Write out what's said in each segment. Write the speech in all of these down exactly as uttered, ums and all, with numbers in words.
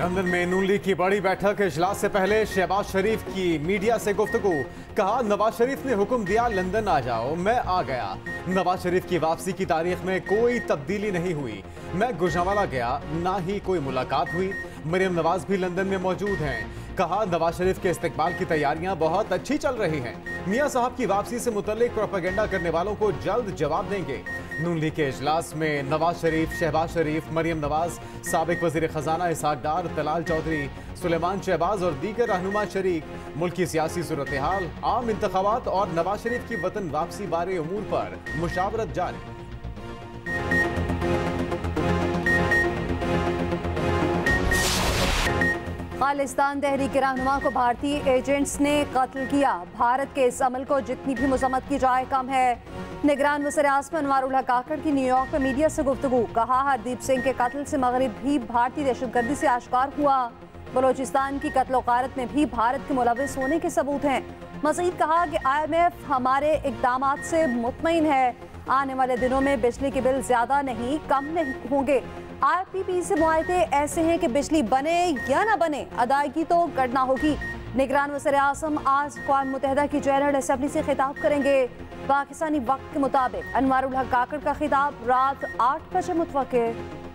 London में नून league की बड़ी बैठक। इजलास से पहले शहबाज शरीफ की मीडिया से गुफ्तगू। कहा, नवाज शरीफ ने हुक्म दिया लंदन आ जाओ, मैं आ गया। नवाज शरीफ की वापसी की तारीख में कोई तब्दीली नहीं हुई। मैं गुजरांवाला गया, ना ही कोई मुलाकात हुई। मरियम नवाज भी लंदन में मौजूद हैं। कहा, नवाज शरीफ के इस्तकबाल की तैयारियां बहुत अच्छी चल रही हैं। मियां साहब की वापसी से मुतल्लिक प्रोपेगेंडा करने वालों को जल्द जवाब देंगे। नून लीग के इजलास में नवाज शरीफ, शहबाज शरीफ, मरियम नवाज, साबिक वजीर खजाना इसहाक डार, तलाल चौधरी, सुलेमान शहबाज और दीगर रहनुमा शरीक। मुल्क की सियासी सूरत हाल, आम इंतखाबात और नवाज शरीफ की वतन वापसी बारे उमूर पर मुशावरत जारी। खालिस्तान तहरीक के रहनुमा को भारतीय एजेंट्स ने कत्ल किया। भारत के इस अमल को जितनी भी मजम्मत की जाए कम है। निगरान वज़ीर आज़म अनवारुल हक काकड़ की न्यूयॉर्क में मीडिया से गुफ्तगू। कहा, हरदीप सिंह के कत्ल से मगरिब भी भारतीय दहशतगर्दी से आश्कार हुआ। बलोचिस्तान की कत्ल गारत में भी भारत के मुलविस होने के सबूत हैं। मज़ीद कहा कि आई एम एफ हमारे इक़दामात से मुतमईन है। आने वाले दिनों में बिजली के बिल ज़्यादा नहीं कम नहीं होंगे। आर पी पी से मुआहदे ऐसे हैं कि बिजली बने या ना बने अदायगी तो करना होगी। निगरान वज़ीर आज़म आज अक़वाम मुत्तहिदा की जनरल असेंबली से खिताब करेंगे। पाकिस्तानी वक्त के मुताबिक अनवारुल हक काकड़ का खिताब रात आठ बजे मुतवक्के।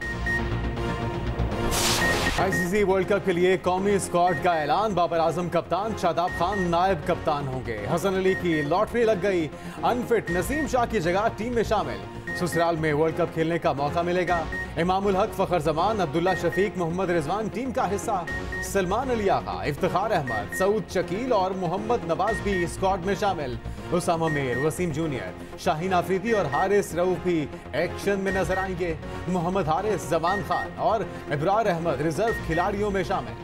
आईसीसी वर्ल्ड कप के लिए कौमी स्क्वाड का ऐलान। बाबर आजम कप्तान, शादाब खान नायब कप्तान होंगे। हसन अली की लॉटरी लग गई। अनफिट नसीम शाह की जगह टीम में शामिल। ससुराल में वर्ल्ड कप खेलने का मौका मिलेगा। इमामुल हक, फखर जमान, अब्दुल्ला शफीक, मोहम्मद रिजवान टीम का हिस्सा। सलमान अली आगा, इफ्तिखार अहमद, सऊद शकील और मोहम्मद नवाज भी स्क्वाड में शामिल। उसामा मीर, वसीम जूनियर, शाहीन आफरीदी और हारिस रऊफ भी एक्शन में नजर आएंगे। मोहम्मद हारिस, जमान खान और इब्रार अहमद रिजर्व खिलाड़ियों में शामिल।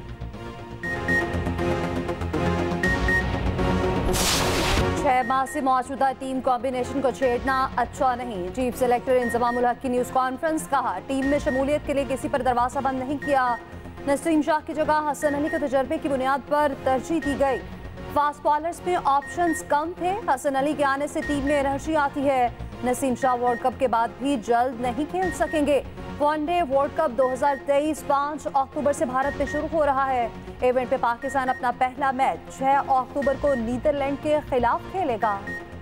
छह माह से मौजूदा टीम कॉम्बिनेशन को छेड़ना अच्छा नहीं। चीफ सेलेक्टर इंजमामुल हक की न्यूज़ कॉन्फ्रेंस। कहा, टीम में शमूलियत के लिए किसी पर दरवाजा बंद नहीं किया। नसीम शाह की जगह हसन अली के तजर्बे की बुनियाद पर तरजीह दी गई। फास्ट बॉलर्स में ऑप्शंस कम थे। हसन अली के आने से टीम में एनर्जी आती है। नसीम शाह वर्ल्ड कप के बाद भी जल्द नहीं खेल सकेंगे। वनडे वर्ल्ड कप दो हज़ार तेईस पाँच अक्टूबर से भारत में शुरू हो रहा है। इवेंट में पाकिस्तान अपना पहला मैच छह अक्टूबर को नीदरलैंड के खिलाफ खेलेगा।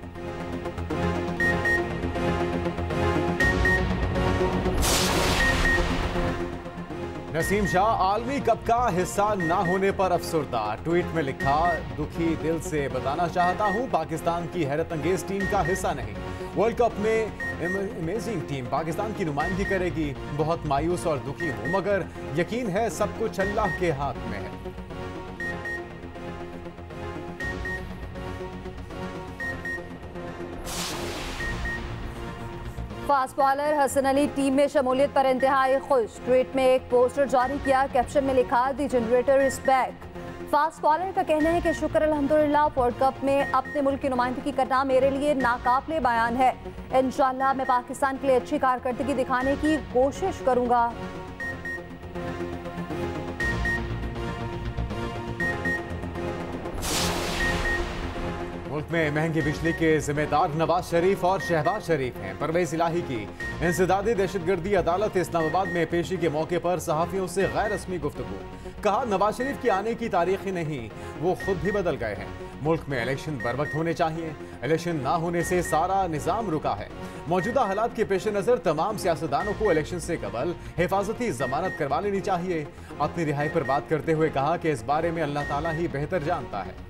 नसीम शाह आलमी कप का हिस्सा ना होने पर अफसरदा। ट्वीट में लिखा, दुखी दिल से बताना चाहता हूं पाकिस्तान की हैरत अंगेज टीम का हिस्सा नहीं। वर्ल्ड कप में अमेजिंग टीम पाकिस्तान की नुमाइंदगी करेगी। बहुत मायूस और दुखी हूं, मगर यकीन है सब कुछ अल्लाह के हाथ में है। Fast bowler Hasan Ali team में शमूलियत पर इंतहाई खुश। ट्वीट में एक पोस्टर जारी किया। कैप्शन में लिखा, the generator is back. Fast bowler का कहना है कि शुक्र अल्हम्दुलिल्लाह, वर्ल्ड कप में अपने मुल्क की नुमाइंदगी करना मेरे लिए नाकाबिले बयान है। इंशाअल्लाह मैं पाकिस्तान के लिए अच्छी कारकर्दगी दिखाने की कोशिश करूंगा। मुल्क में महंगी बिजली के जिम्मेदार नवाज शरीफ और शहबाज शरीफ हैं। परवेज इलाही की इंसदादी दहशतगर्दी अदालत इस्लामाबाद में पेशी के मौके पर सहाफियों से गैर रस्मी गुफ्तगू। कहा, नवाज शरीफ के आने की तारीख ही नहीं, वो खुद भी बदल गए हैं। मुल्क में इलेक्शन बर वक्त होने चाहिए। इलेक्शन ना होने से सारा निज़ाम रुका है। मौजूदा हालात के पेश नज़र तमाम सियासतदानों को इलेक्शन से कबल हिफाजती जमानत करवा लेनी चाहिए। अपनी रिहाई पर बात करते हुए कहा कि इस बारे में अल्लाह ताला ही बेहतर जानता है।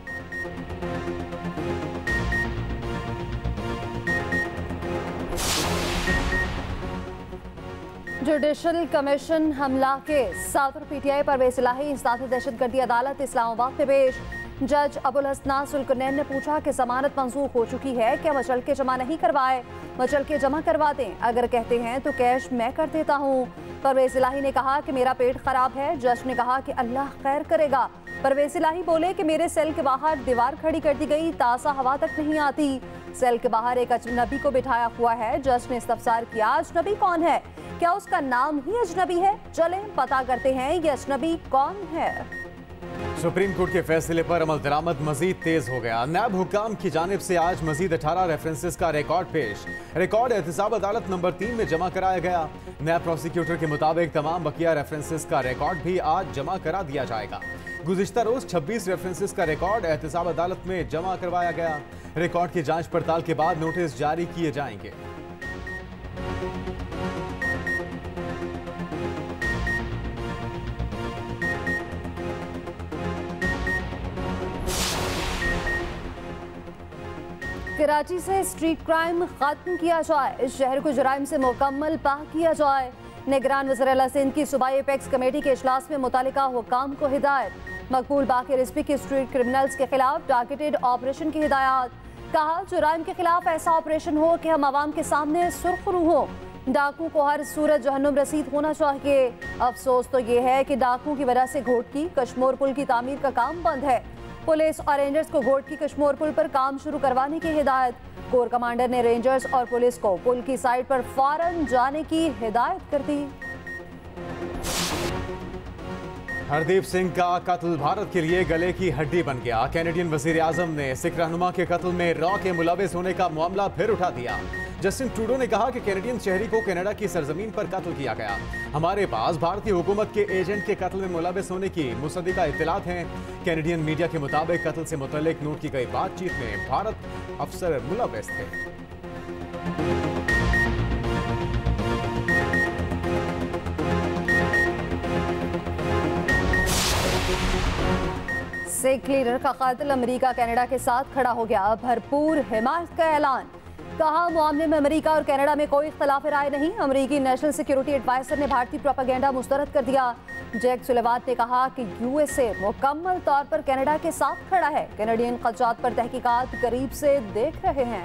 जुडिशल कमीशन हमला केस। सदर पीटीआई परवेज इलाही इंसदादी दहशतगर्दी अदालत इस्लामाबाद में पेश। जज अबुल हसनान सुल्कनैन ने पूछा कि जमानत मंजूर हो चुकी है, क्या मचल के जमा नहीं करवाए? मचल के जमा करवा दें, अगर कहते हैं तो कैश मैं कर देता हूँ। परवेज इलाही ने कहा कि मेरा पेट खराब है। जज ने कहा कि अल्लाह खैर करेगा। परवेज इलाही बोले कि मेरे सेल के बाहर दीवार खड़ी कर दी गई, ताज़ा हवा तक नहीं आती। सेल के बाहर एक अजनबी को बिठाया हुआ है। जज ने इस्तफसार किया, अजनबी कौन है? क्या उसका नाम ही अजनबी है? चलें पता करते हैं ये अजनबी कौन है। सुप्रीम कोर्ट के फैसले पर अमल दरामद मजीद तेज हो गया। नायब हुक्काम की जानिब से आज मजीद अठारह रेफरेंसेस का रिकॉर्ड पेश। रिकॉर्ड एहतसाब अदालत नंबर तीन में जमा कराया गया। नायब प्रोसिक्यूटर के मुताबिक तमाम बकिया रेफरेंसेस का रिकॉर्ड भी आज जमा करा दिया जाएगा। गुज़िश्ता रोज छब्बीस रेफरेंसेस का रिकॉर्ड एहतसाब अदालत में जमा करवाया गया। रिकॉर्ड की जांच पड़ताल के बाद नोटिस जारी किए जाएंगे। कराची से स्ट्रीट क्राइम खत्म किया जाए, इस शहर को जुराइम से मुकम्मल पाक किया जाए। निगरान वज़ीर-ए-आला सिंध की सूबाई एपेक्स कमेटी के इजलास में मुतालिका हुक्काम को हिदायत। मकबूल बाकी रिस्पी के स्ट्रीट क्रिमिनल्स के खिलाफ टारगेटेड ऑपरेशन की हिदायत। कहा जुराइम के खिलाफ ऐसा ऑपरेशन हो कि हम आवाम के सामने सुर्खरू हो। डाकू को हर सूरत जहन्नुम रसीद होना चाहिए। अफसोस तो ये है कि डाकू की वजह से घोटकी कश्मोर पुल की तामीर का काम बंद है। पुलिस और रेंजर्स को घोटकी कश्मोर पुल पर काम शुरू करवाने की हिदायत। कोर कमांडर ने रेंजर्स और पुलिस को पुल की साइड पर फौरन जाने की हिदायत कर दी। हरदीप सिंह का कत्ल भारत के लिए गले की हड्डी बन गया। कैनेडियन वजीर आजम ने सिख रहनुमा के कत्ल में रॉ के मुलविस होने का मामला फिर उठा दिया। जस्टिन ट्रूडो ने कहा कि कैनेडियन शहरी को कनाडा की सरजमीन पर कत्ल किया गया। हमारे पास भारतीय हुकूमत के एजेंट के कत्ल में मुलविस होने की मुसद्दिका इत्तलात हैं। कैनेडियन मीडिया के मुताबिक कत्ल से मुतल्लिक नोट की गई बातचीत में भारत अफसर मुलविस थे। सिख लीडर का कातिल अमेरिका कनाडा के साथ खड़ा हो गया। भरपूर हिमायत का ऐलान। कहा मामले में अमेरिका और कनाडा में कोई इख्तलाफ राय नहीं। अमेरिकी नेशनल सिक्योरिटी एडवाइजर ने भारतीय प्रोपेगेंडा मुस्तरद कर दिया। जैक सुलेवान ने कहा कि यूएसए मुकम्मल तौर पर कनाडा के साथ खड़ा है। कैनेडियन खदशात पर तहकीकात करीब से देख रहे हैं।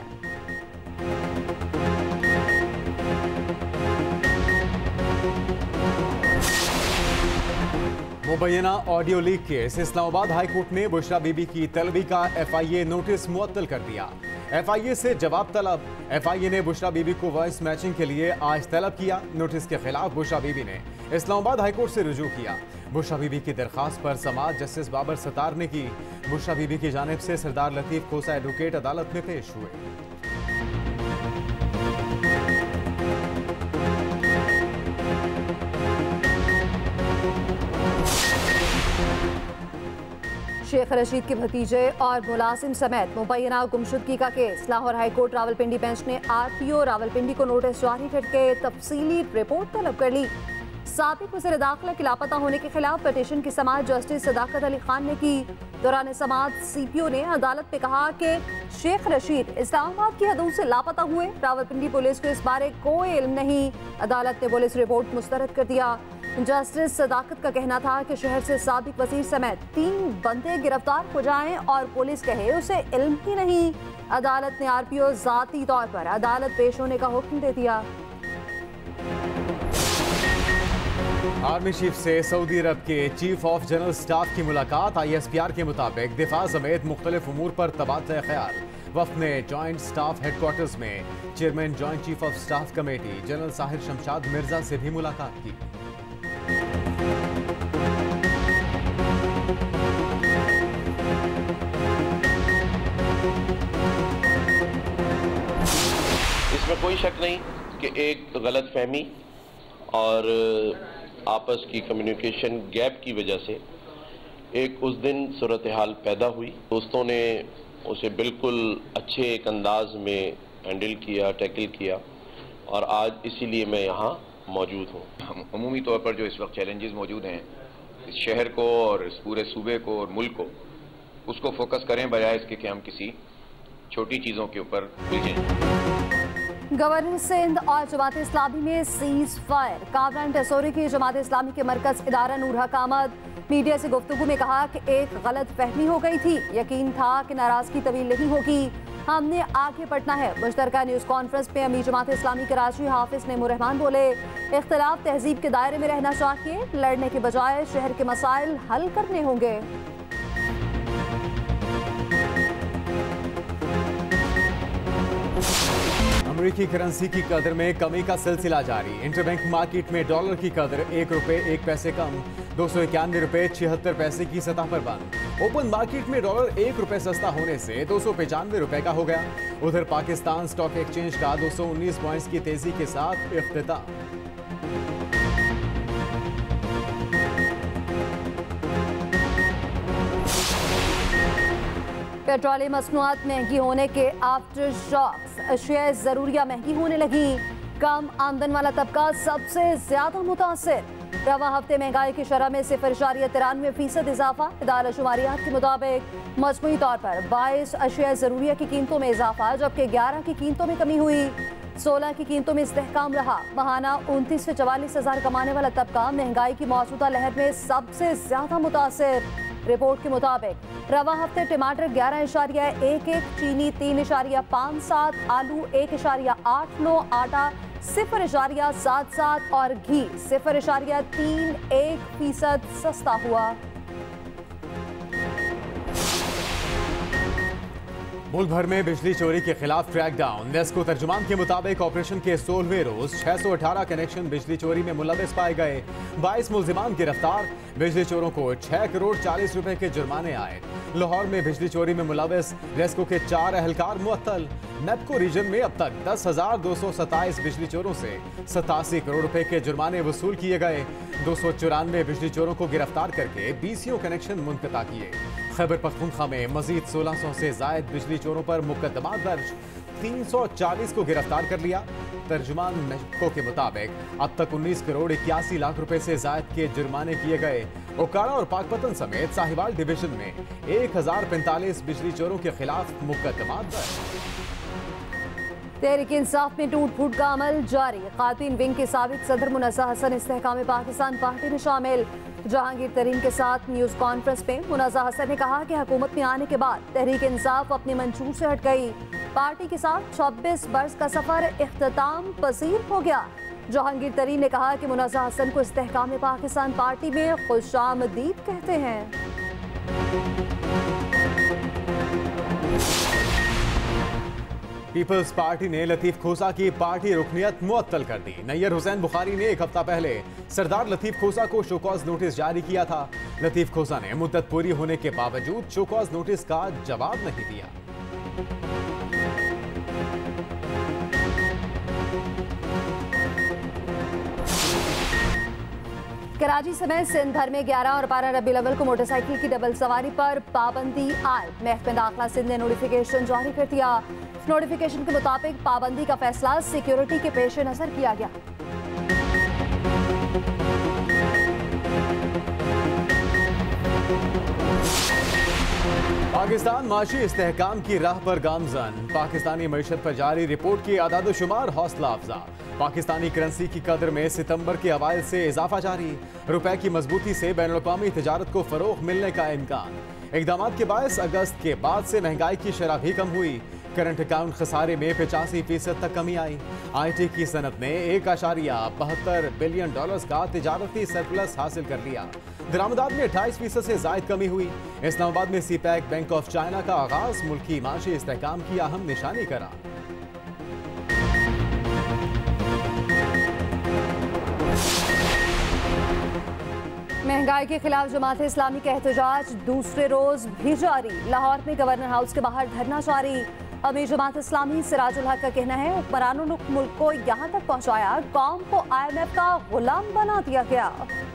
मुबैना audio leak case. Islamabad high court ने बुशरा बीबी की तलबी का एफआईए नोटिस मुअत्तल कर दिया। एफआईए से जवाब तलब। एफआईए ने बुशरा बीबी को वॉइस मैचिंग के लिए आज तलब किया। नोटिस के खिलाफ बुशरा बीबी ने इस्लामाबाद हाई कोर्ट से रुजू किया। बुशरा बीबी की दरखास्त पर समाअत जस्टिस बाबर सत्तार ने की। बुशरा बीबी की जानिब से सरदार लतीफ खोसा एडवोकेट अदालत में पेश हुए। शेख रशीद के भतीजे और मुलाजिम समेत मुबैना गुमशुदगी का case. Lahore high court Rawalpindi bench ने आरटीओ रावलपिंडी को नोटिस जारी करके तफसीली रिपोर्ट तलब कर ली। साबिक वज़ीर दाखिला के लापता होने के खिलाफ पिटीशन की समाअत जस्टिस सदाकत अली खान ने की। दौरान समाअत सीपीओ ने अदालत में कहा कि शेख रशीद इस्लामाबाद की हदों से लापता हुए। रावलपिंडी पुलिस को इस बारे कोई इल्म नहीं। अदालत ने पुलिस रिपोर्ट मुस्तरद कर दिया। जस्टिस सदाकत का कहना था कि शहर से साबिक वजीर समेत तीन बंदे गिरफ्तार हो जाएं और पुलिस कहे उसे इल्म ही नहीं। अदालत ने आरपीओ जाती तौर पर अदालत पेश होने का हुक्म दे दिया। आर्मी चीफ से सऊदी अरब के चीफ ऑफ जनरल स्टाफ की मुलाकात। आईएसपीआर के मुताबिक दिफा समेत मुख्तलिफ उमूर पर तबादला ख्याल। वफ्द ने जॉइंट स्टाफ हेडक्वार्टर्स में chairman joint chief of staff committee general Sahir Shamshad Mirza से भी मुलाकात की। इसमें कोई शक नहीं कि एक गलत फहमी और आपस की कम्युनिकेशन गैप की वजह से एक उस दिन सूरत हाल पैदा हुई। दोस्तों ने उसे बिल्कुल अच्छे एक अंदाज में हैंडल किया, टैकल किया और आज इसीलिए मैं यहाँ मौजूद हूँ। अमूमी तौर पर जो इस वक्त चैलेंजेस मौजूद हैं इस शहर को और इस पूरे सूबे को और मुल्क को, उसको फोकस करें बजाय इसके कि हम किसी छोटी चीज़ों के ऊपर उलझें। गवर्नर सिंध और जमात इस्लामी में सीज फायर। कामरान टेसोरी की जमात इस्लामी के मरकज इदारा नूर हक अहमद मीडिया से गुफ्तगू में कहा कि एक गलत फहमी हो गई थी। यकीन था कि नाराजगी तवील नहीं होगी। हमने आगे बढ़ना है। मुश्तरका न्यूज़ कॉन्फ्रेंस में अमीर जमात इस्लामी कराची हाफिज नईमुर रहमान बोले, इख्तिलाफ तहजीब के दायरे में रहना चाहिए। लड़ने के बजाय शहर के मसाइल हल करने होंगे। अमेरिकी करेंसी की कदर में कमी का सिलसिला जारी। इंटरबैंक मार्केट में डॉलर की कदर एक रुपए एक पैसे कम दो सौ इक्यानवे रुपए छिहत्तर पैसे की सतह पर बंद। ओपन मार्केट में डॉलर एक रुपए सस्ता होने से दो सौ पचानवे रुपए का हो गया। उधर पाकिस्तान स्टॉक एक्सचेंज का दो सौ उन्नीस पॉइंट्स की तेजी के साथ इफ्तिताह। पेट्रोलियम मसनूआत महंगी होने के आफ्टर शॉक्स, अशिया जरूरिया महंगी होने लगी। कम आमदन वाला तबका सबसे ज्यादा मुतासिर। रवा हफ्ते महंगाई की शरह में सिफर इशारिया तिरानवे फीसद इजाफा। इदारा शुमारियात के मुताबिक मजमूई तौर पर बाईस अशिया जरूरिया की कीमतों में इजाफा, जबकि ग्यारह की कीमतों में कमी हुई। सोलह की कीमतों में इस्तेहकाम रहा। महाना उनतीस से चवालीस हजार कमाने वाला तबका महंगाई की मौजूदा लहर में सबसे ज्यादा मुतासिर। रिपोर्ट के मुताबिक रवा हफ्ते टमाटर ग्यारह इशारिया एक एक, चीनी तीन इशारिया पाँच सात, आलू एक इशारिया आठ नौ, आटा सिफर इशारिया सात सात और घी सिफर इशारिया तीन एक फीसद सस्ता हुआ। मुल्क भर में बिजली चोरी के खिलाफ क्रैकडाउन। नेस्को तर्जुमान के मुताबिक ऑपरेशन के सोलहवें रोज छह सौ अठारह कनेक्शन बिजली चोरी में मुलविस पाए गए। बाईस मुलजिमान गिरफ्तार। बिजली चोरों को छह करोड़ चालीस रुपए के जुर्माने आए। लाहौर में बिजली चोरी में मुलविस नेस्को के चार अहलकार मुअत्तल। नेपको रीजन में अब तक दस हजार दो सौ सत्ताईस बिजली चोरों से सतासी करोड़ रुपए के जुर्माने वसूल किए गए। दो सौ चौरानवे बिजली चोरों को गिरफ्तार करके बीसियों कनेक्शन मुनक़ता किए। खैबर पख्तूनख्वा में मजीद सोलह सौ से जायद बिजली चोरों पर मुकदमा दर्ज। तीन सौ चालीस को गिरफ्तार कर लिया। तर्जुमान नेस्को के मुताबिक अब तक उन्नीस करोड़ इक्यासी लाख रुपए से जायद के जुर्माने किए गए। ओकाड़ा और पाकपतन समेत साहिवाल डिवीजन में एक हजार पैंतालीस बिजली चोरों के खिलाफ मुकदमा दर्ज। तहरीक इंसाफ में टूट फूट का अमल जारी। खातून विंग के साबिक सदर मुनज़्ज़ह हसन इस्तेहकाम पाकिस्तान पार्टी में शामिल। जहांगीर तरीन के साथ न्यूज़ कॉन्फ्रेंस में मुनज़्ज़ह हसन ने कहा कि हुकूमत में आने के बाद तहरीक इंसाफ अपने मंशूर से हट गई। पार्टी के साथ छब्बीस बरस का सफर इख्तिताम पसीर हो गया। जहांगीर तरीन ने कहा कि मुनज़्ज़ह हसन को इस्तेहकाम पाकिस्तान पार्टी में खुशामदीद कहते हैं। पीपल्स पार्टी ने लतीफ खोसा की पार्टी रुकनियत मुअत्तल कर दी। नैयर हुसैन बुखारी ने एक हफ्ता पहले सरदार लतीफ खोसा को शोकॉज नोटिस जारी किया था। लतीफ खोसा ने मुद्दत पूरी होने के बावजूद शोकॉज नोटिस का जवाब नहीं दिया। कराची समेत सिंध भर में ग्यारह और बारह रबीउल अव्वल को मोटरसाइकिल की डबल सवारी पर पाबंदी आयद। महकमे दाखिला सिंध ने नोटिफिकेशन जारी कर दिया। नोटिफिकेशन के मुताबिक पाबंदी का फैसला सिक्योरिटी के पेश नजर किया गया। पाकिस्तान माशी इस्तेहकाम की राह पर गामजन। पाकिस्तानी मईशत पर जारी रिपोर्ट की आदादोशुमार हौसला अफजा। पाकिस्तानी करेंसी की कदर में सितंबर के अवाइल से इजाफा जारी। रुपए की मजबूती से बैनुल-अक़वामी तिजारत को फरोग मिलने का इम्कान। इक़दाम के बायस अगस्त के बाद से महंगाई की शरह भी कम हुई। करंट अकाउंट खसारे में पचासी फीसद तक कमी आई। आई टी की सनत ने एक आशारिया बहत्तर बिलियन डॉलर्स का तिजारती सरप्लस हासिल कर लिया। दरामदात में अट्ठाईस फीसद से जायद कमी हुई। इस्लामाबाद में CPEC bank of China का आगाज मुल्की माशी इस्तेहकाम की अहम निशानी करा। महंगाई के खिलाफ जमात इस्लामी का एहतजाज दूसरे रोज भी जारी। लाहौर में गवर्नर हाउस के बाहर धरना जारी। अमीर जमात इस्लामी सिराजुल हक का कहना है हुक्मरानों ने मुल्क को यहाँ तक पहुँचाया, कौम को आई एम एफ का गुलाम बना दिया गया।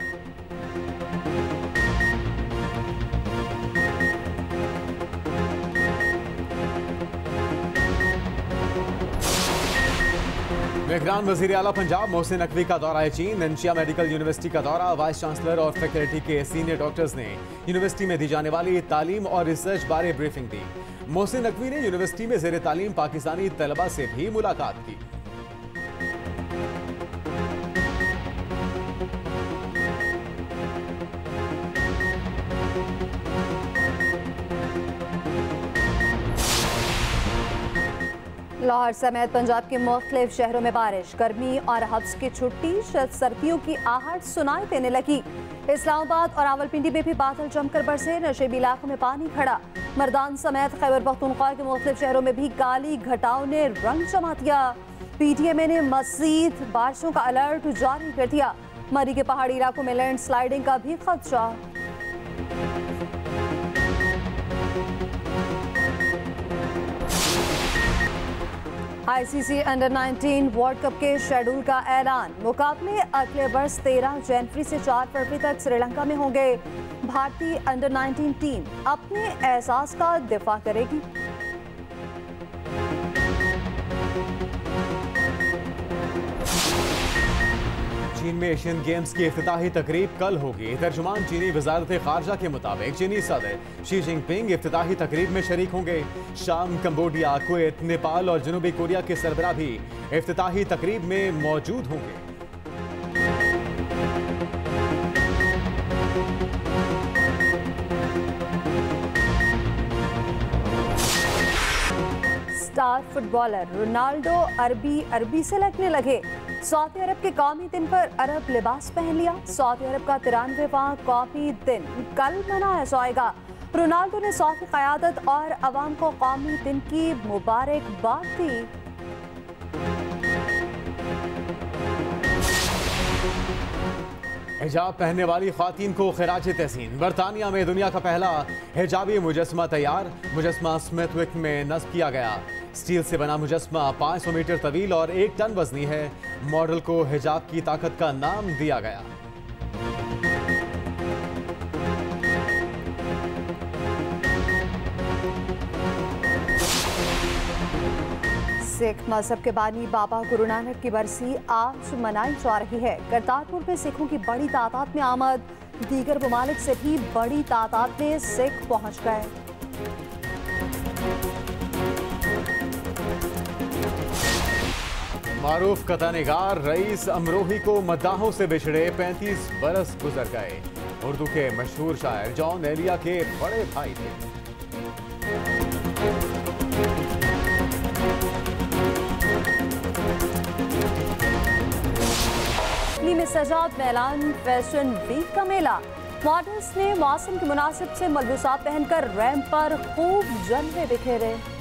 निगरान वज़ीर आला पंजाब मोहसिन नकवी का दौरा चीन। एनशिया मेडिकल यूनिवर्सिटी का दौरा। वाइस चांसलर और फैकल्टी के सीनियर डॉक्टर्स ने यूनिवर्सिटी में दी जाने वाली तालीम और रिसर्च बारे ब्रीफिंग दी। मोहसिन नकवी ने यूनिवर्सिटी में ज़ेर तालीम पाकिस्तानी तलबा से भी मुलाकात की। लाहौर समेत पंजाब के मुख्तलिफ शहरों में बारिश। गर्मी और हब्स की छुट्टी सर्दियों की आहट सुनाई देने लगी। इस्लामाबाद और रावलपिंडी में भी बादल जमकर बरसे। नशेबी इलाकों में पानी खड़ा। मर्दान समेत खैबर पख्तूनख्वा के मुख्तलिफ शहरों में भी काली घटाओं ने रंग जमा दिया। पी टी एम ए ने मज़ीद बारिशों का अलर्ट जारी कर दिया। मरी के पहाड़ी इलाकों में लैंड स्लाइडिंग का भी खदशा। ICC under nineteen world cup के शेड्यूल का ऐलान। मुकाबले अगले वर्ष तेरह जनवरी से चार फरवरी तक श्रीलंका में होंगे। भारतीय अंडर नाइनटीन टीम अपने एहसास का दिफा करेगी। चीन में एशियन गेम्स की इफ्तिताही तकरीब कल होगी। तर्जुमान चीनी वजारत खारजा के मुताबिक चीनी सदर शी जिनपिंग इफ्तिताही तकरीब में शरीक होंगे। शाम, कंबोडिया, कुवैत, नेपाल और जनूबी कोरिया के सरबराह भी इफ्तिताही तकरीब में मौजूद होंगे। स्टार फुटबॉलर रोनाल्डो अरबी अरबी से लगने लगे। सऊदी अरब के कौमी दिन पर अरब लिबास पहन लिया। सऊदी अरब का तिरानवेवां कौमी दिन कल मनाया जाएगा। रोनाल्डो ने सऊदी क़यादत और अवाम को कौमी दिन की मुबारकबाद दी। हिजाब पहनने वाली ख्वातीन को खिराज तहसीन। बरतानिया में दुनिया का पहला हिजाबी मुजस्मा तैयार। मुजस्मा स्मिथविक में नस्ब किया गया। स्टील से बना मुजस्मा पाँच सौ मीटर तवील और एक टन वजनी है। मॉडल को हिजाब की ताकत का नाम दिया गया। सिख मजहब के बानी बाबा गुरु नानक की बरसी आज मनाई जा रही है। करतारपुर में सिखों की बड़ी तादाद में आमद। दीगर ममालिक से भी बड़ी तादाद में सिख पहुंच गए। मारूफ कथानिगार रईस अमरोही को मद्दाहों से बिछड़े पैंतीस बरस गुजर गए। उर्दू के मशहूर शायर जॉन एलिया के बड़े भाई थे। दिल्ली में सजाद मैलान फैशन वीक का मेला। मॉडल्स ने मौसम के मुनासिब से मलबूसात पहनकर रैंप पर खूब जलवे बिखेरे।